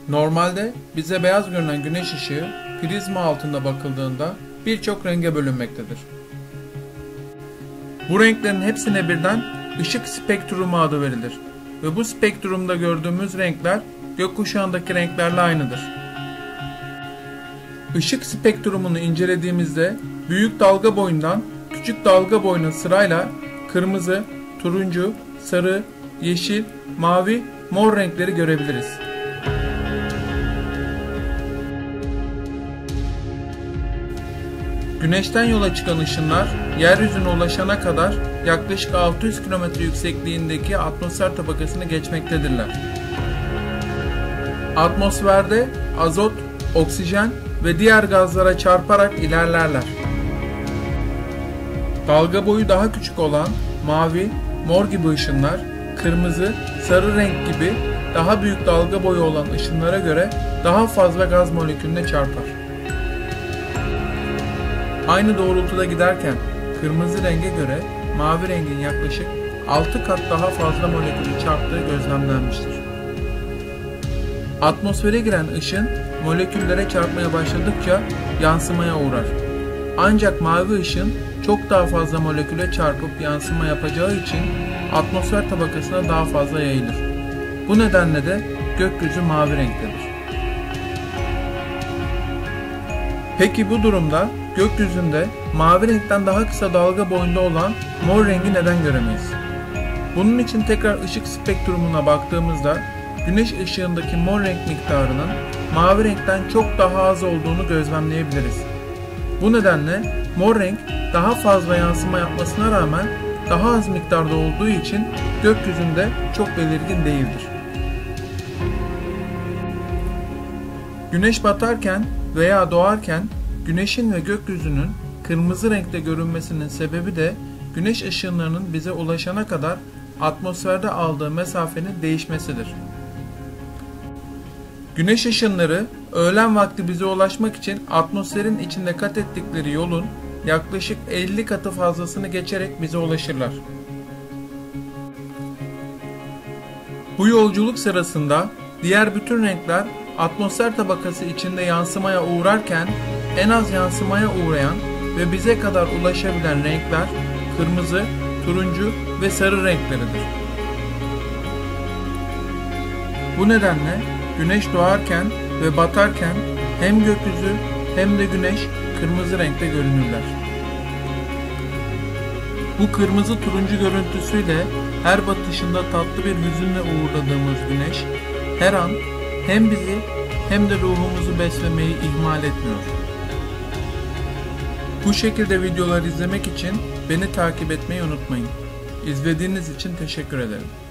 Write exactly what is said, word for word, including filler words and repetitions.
Normalde bize beyaz görünen güneş ışığı prizma altında bakıldığında birçok renge bölünmektedir. Bu renklerin hepsine birden ışık spektrumu adı verilir ve bu spektrumda gördüğümüz renkler gökkuşağındaki renklerle aynıdır. Işık spektrumunu incelediğimizde büyük dalga boyundan küçük dalga boyuna sırayla kırmızı, turuncu, sarı, yeşil, mavi, mor renkleri görebiliriz. Güneşten yola çıkan ışınlar yeryüzüne ulaşana kadar yaklaşık altı yüz kilometre yüksekliğindeki atmosfer tabakasını geçmektedirler. Atmosferde azot, oksijen ve diğer gazlara çarparak ilerlerler. Dalga boyu daha küçük olan mavi, mor gibi ışınlar, kırmızı, sarı renk gibi daha büyük dalga boyu olan ışınlara göre daha fazla gaz molekülüne çarpar. Aynı doğrultuda giderken kırmızı renge göre mavi rengin yaklaşık altı kat daha fazla molekülü çarptığı gözlemlenmiştir. Atmosfere giren ışın moleküllere çarpmaya başladıkça yansımaya uğrar. Ancak mavi ışın çok daha fazla moleküle çarpıp yansıma yapacağı için atmosfer tabakasına daha fazla yayılır. Bu nedenle de gökyüzü mavi renktedir. Peki bu durumda gökyüzünde mavi renkten daha kısa dalga boyunda olan mor rengi neden göremeyiz? Bunun için tekrar ışık spektrumuna baktığımızda güneş ışığındaki mor renk miktarının mavi renkten çok daha az olduğunu gözlemleyebiliriz. Bu nedenle mor renk daha fazla yansıma yapmasına rağmen daha az miktarda olduğu için gökyüzünde çok belirgin değildir. Güneş batarken veya doğarken güneşin ve gökyüzünün kırmızı renkte görünmesinin sebebi de güneş ışınlarının bize ulaşana kadar atmosferde aldığı mesafenin değişmesidir. Güneş ışınları öğlen vakti bize ulaşmak için atmosferin içinde kat ettikleri yolun yaklaşık elli katı fazlasını geçerek bize ulaşırlar. Bu yolculuk sırasında diğer bütün renkler atmosfer tabakası içinde yansımaya uğrarken en az yansımaya uğrayan ve bize kadar ulaşabilen renkler kırmızı, turuncu ve sarı renkleridir. Bu nedenle güneş doğarken ve batarken hem gökyüzü hem de güneş kırmızı renkte görünürler. Bu kırmızı turuncu görüntüsüyle her batışında tatlı bir hüzünle uğurladığımız güneş her an hem bizi hem de ruhumuzu beslemeyi ihmal etmiyor. Bu şekilde videolar izlemek için beni takip etmeyi unutmayın. İzlediğiniz için teşekkür ederim.